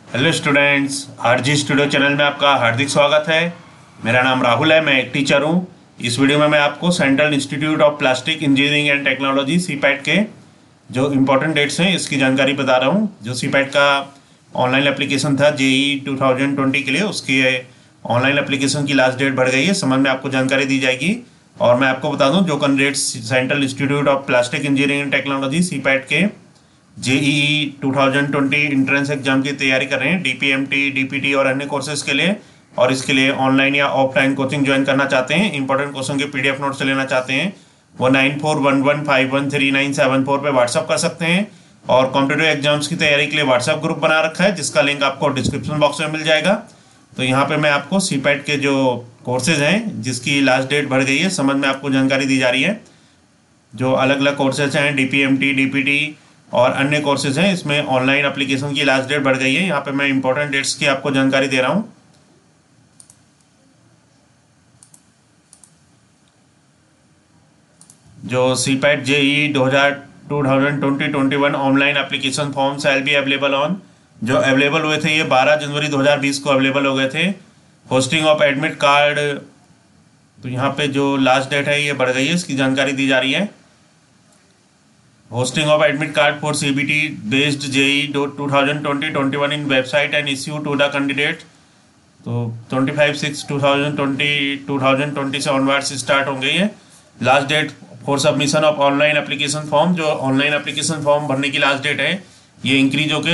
Hello students, RG studio channel में आपका हार्दिक स्वागत है। मेरा नाम राहुल है, मैं एक टीचर हूँ। इस वीडियो में मैं आपको Central Institute of Plastic Engineering and Technology CIPET के जो इम्पोर्टेंट डेट्स हैं इसकी जानकारी बता रहा हूँ। जो सीपैट का ऑनलाइन एप्लीकेशन था जेई 2020 के लिए, उसकी ऑनलाइन एप्लीकेशन की लास्ट डेट बढ़ गई है। समझ में आपको जानकारी दी जाएगी। और मैं आपको बता दूँ, जो candidates Central Institute of Plastic Engineering and Technology CIPET के जेईई 2020 इंट्रेंस एग्जाम की तैयारी कर रहे हैं, डीपीएमटी, डीपीटी और अन्य कोर्सेज के लिए, और इसके लिए ऑनलाइन या ऑफलाइन कोचिंग ज्वाइन करना चाहते हैं, इंपॉर्टेंट क्वेश्चन के पीडीएफ नोट्स लेना चाहते हैं, वो 9411513974 पे व्हाट्सअप कर सकते हैं। और कॉम्पिटेटिव एग्जाम्स की तैयारी के लिए व्हाट्सअप ग्रुप बना रखा है, जिसका लिंक आपको डिस्क्रिप्शन बॉक्स में मिल जाएगा। तो यहाँ पे मैं आपको सीपैट के जो कोर्सेज हैं जिसकी लास्ट डेट बढ़ गई है, समझ में आपको जानकारी दी जा रही है। जो अलग अलग कोर्सेज हैं, डीपीएमटी, डीपीटी और अन्य कोर्सेज हैं, इसमें ऑनलाइन एप्लीकेशन की लास्ट डेट बढ़ गई है। यहाँ पे मैं इंपॉर्टेंट डेट्स की आपको जानकारी दे रहा हूँ। जो CIPET JEE 2020-21 online application forms will be available on, जो अवेलेबल हुए थे ये 12 जनवरी 2020 को अवेलेबल हो गए थे। होस्टिंग ऑफ एडमिट कार्ड, तो यहाँ पे जो लास्ट डेट है ये बढ़ गई है, इसकी जानकारी दी जा रही है। Hosting of admit card for CBT based JEE 2020-21 in website and issue to the candidate, तो 25/6/2020 से ऑनवर्ड्स स्टार्ट हो गई है। Last date for submission of online application form, जो ऑनलाइन एप्लीकेशन फॉर्म भरने की लास्ट डेट है ये इंक्रीज होकर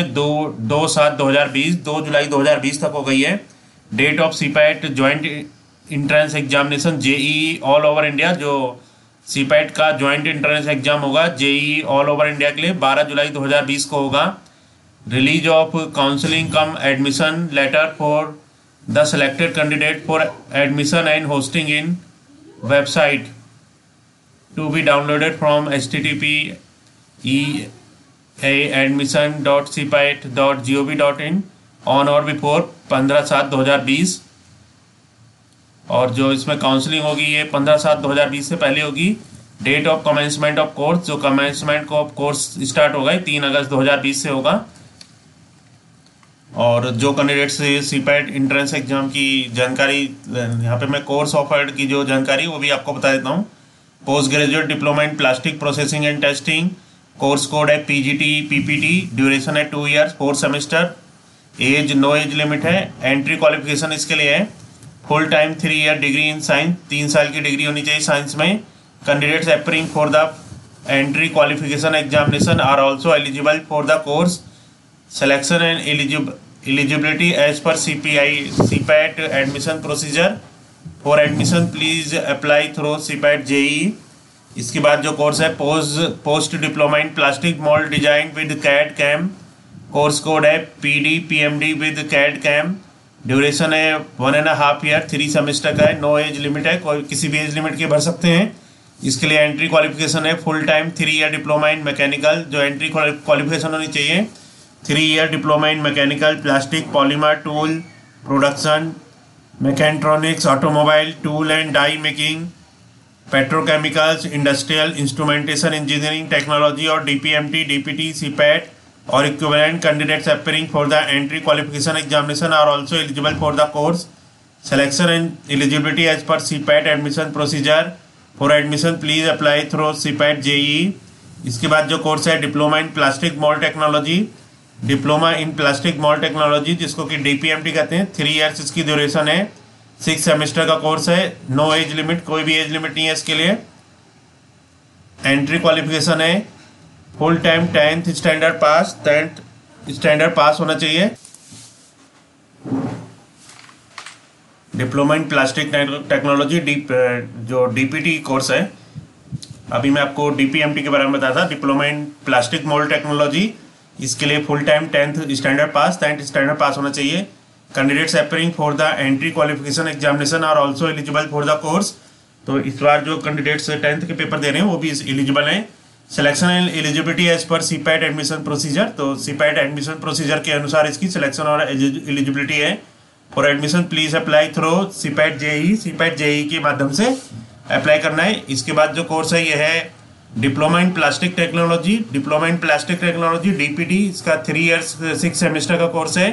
2 जुलाई 2020 तक हो गई है। Date of CIPET joint entrance examination JEE all over India, जो सीपैट का ज्वाइंट एंट्रेंस एग्जाम होगा जेईई ऑल ओवर इंडिया के लिए 12 जुलाई 2020 को होगा। Release of counselling cum admission letter for the selected candidate for admission and hosting in website to be downloaded from http://admission.cpet.gov.in on और before 15/7/2020। और जो इसमें काउंसलिंग होगी ये 15/7/2020 से पहले होगी। Date of commencement of course, जो कमेंसमेंट ऑफ कोर्स स्टार्ट होगा 3 अगस्त 2020 से होगा। और जो कैंडिडेट्स सीपैट इंट्रेंस एग्जाम की जानकारी, यहाँ पे मैं कोर्स ऑफर्ड की जो जानकारी वो भी आपको बता देता हूँ। Post graduate diploma in plastic processing and testing, course code है पीजीटी पीपीटी, ड्यूरेशन है 2 years, 4 semester, age no age limit है। एंट्री क्वालिफिकेशन इसके लिए है full time 3 year degree in science, 3 साल की डिग्री होनी चाहिए साइंस में। Candidates appearing for the entry qualification examination are also eligible for the course selection and eligibility as per CPAT admission procedure. For admission please apply through CPAT JEE. इसके बाद जो course है post diploma in plastic mould design with CAD CAM, course code है PD PMD with CAD CAM, duration है 1.5 year, 3 semester का है, no age limit है, कोई किसी भी एज लिमिट के भर सकते हैं। इसके लिए एंट्री क्वालिफिकेशन है full time 3 year diploma in mechanical, जो एंट्री क्वालिफिकेशन होनी चाहिए 3 year diploma in mechanical, plastic polymer tool production, mechatronics, automobile tool and die making, petrochemicals, industrial instrumentation engineering technology और डीपीएमटी, डीपीटी, सीपैट और equivalent candidates appearing for the entry qualification examination are also eligible for the course selection and eligibility as per CPET admission procedure. For admission please apply through CPET JEE. इसके बाद जो course है diploma in plastic mould technology, diploma in plastic mould technology जिसको कि डीपीएमटी कहते हैं, 3 years इसकी duration है, 6 सेमेस्टर का कोर्स है, नो एज लिमिट, कोई भी एज लिमिट नहीं है इसके लिए। एंट्री क्वालिफिकेशन है full time 10th standard pass, 10th standard pass होना चाहिए। डिप्लोमा इन प्लास्टिक टेक्नोलॉजी जो डीपीटी कोर्स है, अभी मैं आपको डीपीएमटी के बारे में बताया था, diploma in plastic mould technology, इसके लिए full time 10th standard pass, 10th standard pass होना चाहिए। Candidates appearing for the entry qualification examination are also eligible for the course. तो इस बार जो कैंडिडेट्स 10th के पेपर दे रहे हैं वो भी एलिजिबल हैं। Selection and eligibility as per CPAT admission procedure, तो सीपैट एडमिशन प्रोसीजर के अनुसार इसकी सिलेक्शन और एलिजिबिलिटी है। For admission please apply through CPAT JEE, CPAT JEE के माध्यम से अप्लाई करना है। इसके बाद जो कोर्स है ये है diploma in plastic technology, diploma in plastic technology DPT, इसका 3 इयर्स 6 सेमेस्टर का कोर्स है,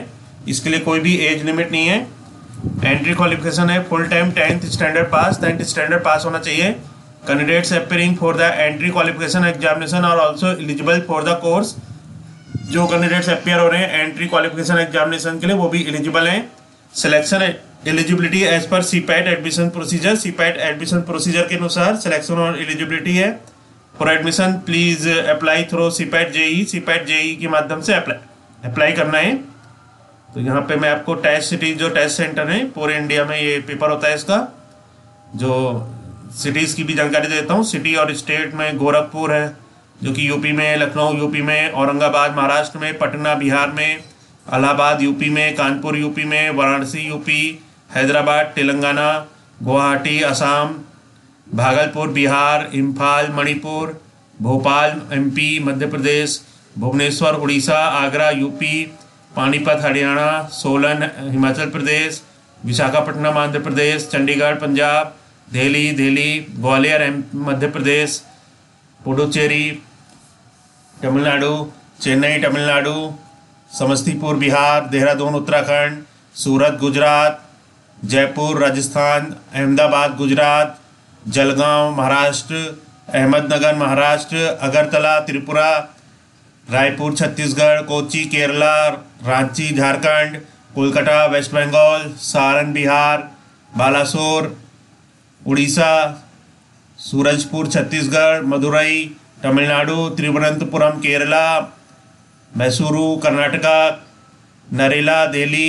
इसके लिए कोई भी एज लिमिट नहीं है। एंट्री क्वालिफिकेशन है full time 10th standard pass, 10th standard pass होना चाहिए। Candidates appearing for the entry qualification examination और also eligible for the course. जो कैंडिडेट्स अपेयर हो रहे हैं एंट्री क्वालिफिकेशन एग्जामिनेशन के लिए वो भी एलिजिबल हैं। Selection eligibility as per CPAT admission procedure, CIPET admission procedure के अनुसार सिलेक्शन और एलिजिबिलिटी है। For admission please apply through CPAT JEE, CPAT JEE के माध्यम से अप्लाई करना है। तो यहाँ पे मैं आपको टेस्ट सिटीज जो टेस्ट सेंटर है पूरे इंडिया में ये पेपर होता है इसका, जो सिटीज़ की भी जानकारी देता हूँ। सिटी और स्टेट में गोरखपुर है जो कि यूपी में, लखनऊ यूपी में, औरंगाबाद महाराष्ट्र में, पटना बिहार में, इलाहाबाद यूपी में, कानपुर यूपी में, Varanasi UP, Hyderabad Telangana, Guwahati Assam, Bhagalpur Bihar, Imphal Manipur, Bhopal MP Madhya Pradesh, Bhubaneswar Orissa, Agra UP, Panipat Haryana, Solan Himachal Pradesh, Visakhapatnam Andhra Pradesh, Chandigarh Punjab, Delhi, Gwalior Madhya Pradesh, Puducherry Tamil Nadu, Chennai Tamil Nadu, Samastipur Bihar, Dehradun Uttarakhand, Surat Gujarat, Jaipur Rajasthan, Ahmedabad Gujarat, Jalgaon Maharashtra, Ahmednagar Maharashtra, Agartala Tripura, Raipur Chhattisgarh, Kochi Kerala, Ranchi Jharkhand, Kolkata West Bengal, Saran Bihar, Balasore Orissa, Surajpur Chhattisgarh, Madurai Tamil Nadu, Thiruvananthapuram Kerala, Mysuru Karnataka, Narela Delhi,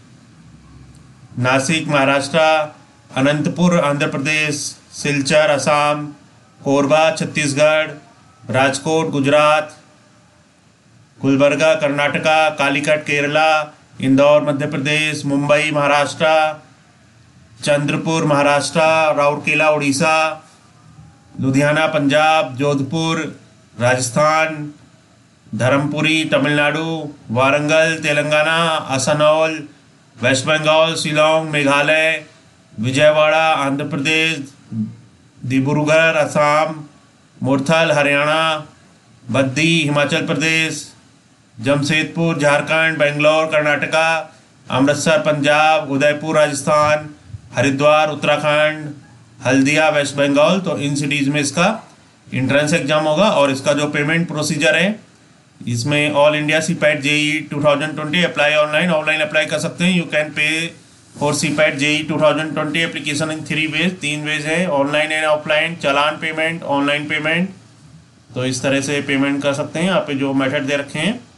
Nashik Maharashtra, Anantapur Andhra Pradesh, Silchar Assam, Korba Chhattisgarh, Rajkot Gujarat, Gulbarga Karnataka, Calicut Kerala, Indore Madhya Pradesh, Mumbai Maharashtra, Chandrapur Maharashtra, Rourkela Orissa, Ludhiana Punjab, Jodhpur Rajasthan, Dharmapuri Tamil Nadu, Warangal Telangana, Asansol West Bengal, Shillong Meghalaya, Vijayawada Andhra Pradesh, Dibrugarh Assam, Murthal Haryana, Baddi Himachal Pradesh, Jamshedpur Jharkhand, Bangalore Karnataka, Amritsar Punjab, Udaipur Rajasthan, Haridwar Uttarakhand, Haldia West Bengal. तो इन सिटीज़ में इसका इंट्रेंस एग्जाम होगा। और इसका जो पेमेंट प्रोसीजर है इसमें all India CIPET JEE 2020 apply online apply कर सकते हैं। You can pay for CIPET JEE 2020 application in 3 ways, 3 ways है, online and offline, challan payment, online payment. तो इस तरह से पेमेंट कर सकते हैं। यहाँ पे जो मेथड दे रखे हैं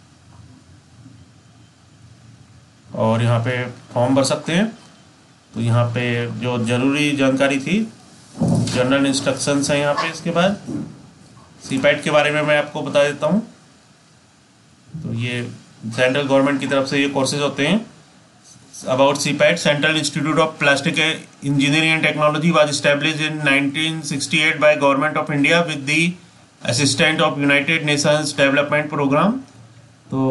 और यहाँ पे फॉर्म भर सकते हैं। तो यहाँ पे जो ज़रूरी जानकारी थी, जनरल इंस्ट्रक्शंस हैं यहाँ पे। इसके बाद सीपैट के बारे में मैं आपको बता देता हूँ। तो ये सेंट्रल गवर्नमेंट की तरफ से ये कोर्सेज होते हैं। About CIPET, Central Institute of Plastic Engineering and Technology was established in 1968 by government of India with the assistant of United Nations Development Programme. तो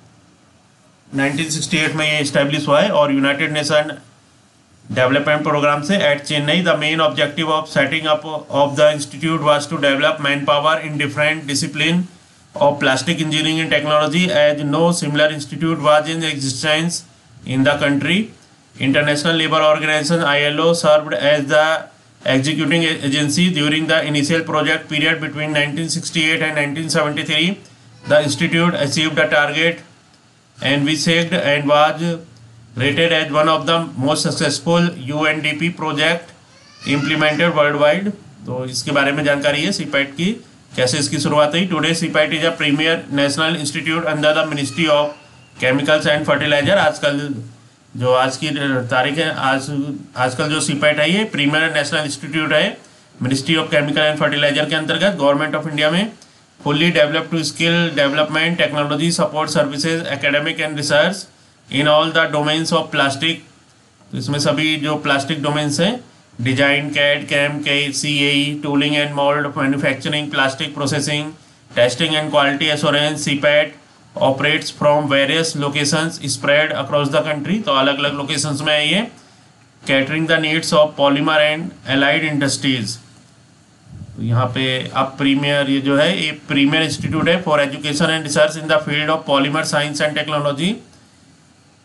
1968 में ये इस्टेब्लिश हुआ है और यूनाइटेड नेशन डेवलपमेंट प्रोग्राम से at Chennai. The main objective of setting up of the institute was to develop man power in different discipline of plastic engineering and technology, as no similar institute was in existence in the country. International Labour Organization ILO served as the executing agency during the initial project period between 1968 and 1973. The institute achieved a target and envisaged and was rated as one of the most successful UNDP project implemented worldwide. तो इसके बारे में जानकारी है CPAT की, कैसे इसकी शुरुआत हुई। Today CIPET is a premier national institute under the ministry of chemicals and fertiliser. आजकल जो आज की तारीख है, आजकल जो सीपैट है ये प्रीमियर नेशनल इंस्टीट्यूट है ministry of chemical and fertiliser के अंतर्गत गवर्नमेंट ऑफ इंडिया में। Fully developed to skill development, technology support services, academic and research in all the domains of plastic. तो इसमें सभी जो प्लास्टिक डोमेन्स हैं, design, CAD, CAM, CAE, tooling and mould, manufacturing, plastic processing, testing and quality assurance. CIPET operates from various locations spread across the country. तो अलग अलग locations में है ये। Catering the needs of polymer and allied industries. तो यहाँ पे अब प्रीमियर, ये जो है ये प्रीमियर इंस्टीट्यूट है for education and research in the field of polymer science and technology.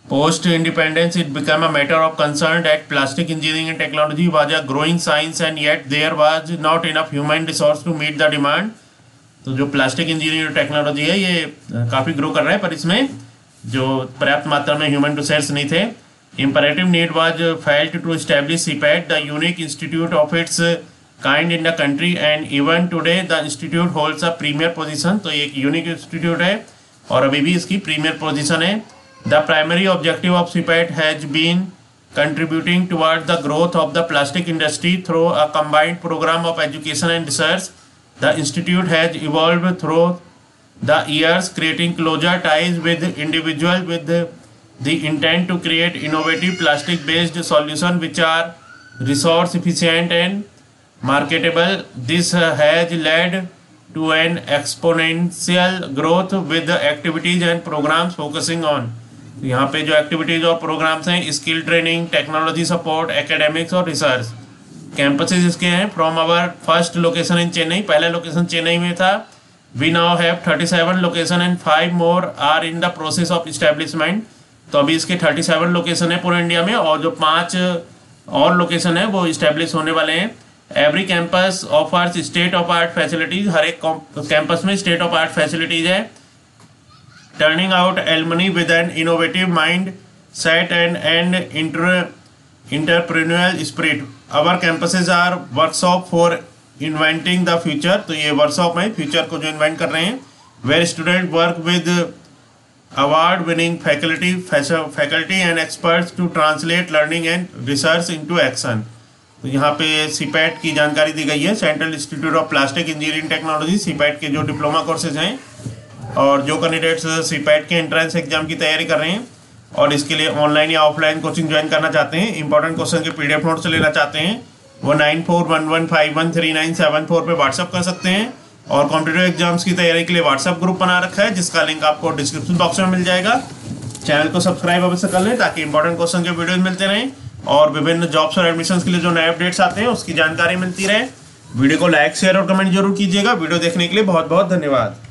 Post independence, it became a matter of concern that plastic engineering and technology was a growing science and yet there was not enough human resource to meet the demand. तो जो plastic Engineering technology है ये काफ़ी grow कर रहा है, पर इसमें जो पर्याप्त मात्रा में ह्यूमन रिसोर्स नहीं थे. Imperative need was felt to establish CPET, the unique institute of its kind in the country, and even today the institute holds a premier position. तो ये एक यूनिक इंस्टीट्यूट है और अभी भी इसकी प्रीमियर पोजीशन है. The primary objective of CPET has been contributing toward the growth of the plastic industry through a combined program of education and research. The institute has evolved through the years, creating closer ties with individuals with the intent to create innovative plastic-based solutions which are resource efficient and marketable. This has led to an exponential growth with the activities and programs focusing on. यहाँ पे जो activities और programmes हैं, skill training, technology support, academics और research. Campuses इसके हैं from our first location in Chennai. पहला location Chennai में था. We now have 37 location and 5 more are in the process of establishment. तो अभी इसके 37 लोकेशन है पूरे इंडिया में और जो 5 और लोकेशन है वो इस्टेब्लिश होने वाले हैं. Every campus offers state of art facilities. हर एक कैंपस में स्टेट ऑफ आर्ट फैसिलिटीज है. Turning out alumni with an innovative mindset and entrepreneurial spirit. Our campuses are workshop for inventing the future. तो ये workshop में future को जो invent कर रहे हैं. Where students work with award-winning faculty and experts to translate learning and research into action. तो यहाँ पे CPET की जानकारी दी गई है. Central Institute of Plastic Engineering Technology, CPET के जो डिप्लोमा कोर्सेज हैं और जो कैंडिडेट्स CPET के एंट्रेंस एग्जाम की तैयारी कर रहे हैं और इसके लिए ऑनलाइन या ऑफलाइन कोचिंग ज्वाइन करना चाहते हैं, इंपॉर्टेंट क्वेश्चन के PDF नोट्स लेना चाहते हैं, वो 9411513974 पे व्हाट्सअप कर सकते हैं. और कॉम्पिटिटिव एग्जाम्स की तैयारी के लिए व्हाट्सअप ग्रुप बना रखा है जिसका लिंक आपको डिस्क्रिप्शन बॉक्स में मिल जाएगा. चैनल को सब्सक्राइब अवश्य कर लें ताकि इंपॉर्टेंट क्वेश्चन के वीडियोज मिलते रहें और विभिन्न जॉब्स और एडमिशन के लिए जो नए अपडेट्स आते हैं उसकी जानकारी मिलती रहे. वीडियो को लाइक, शेयर और कमेंट जरूर कीजिएगा. वीडियो देखने के लिए बहुत बहुत धन्यवाद.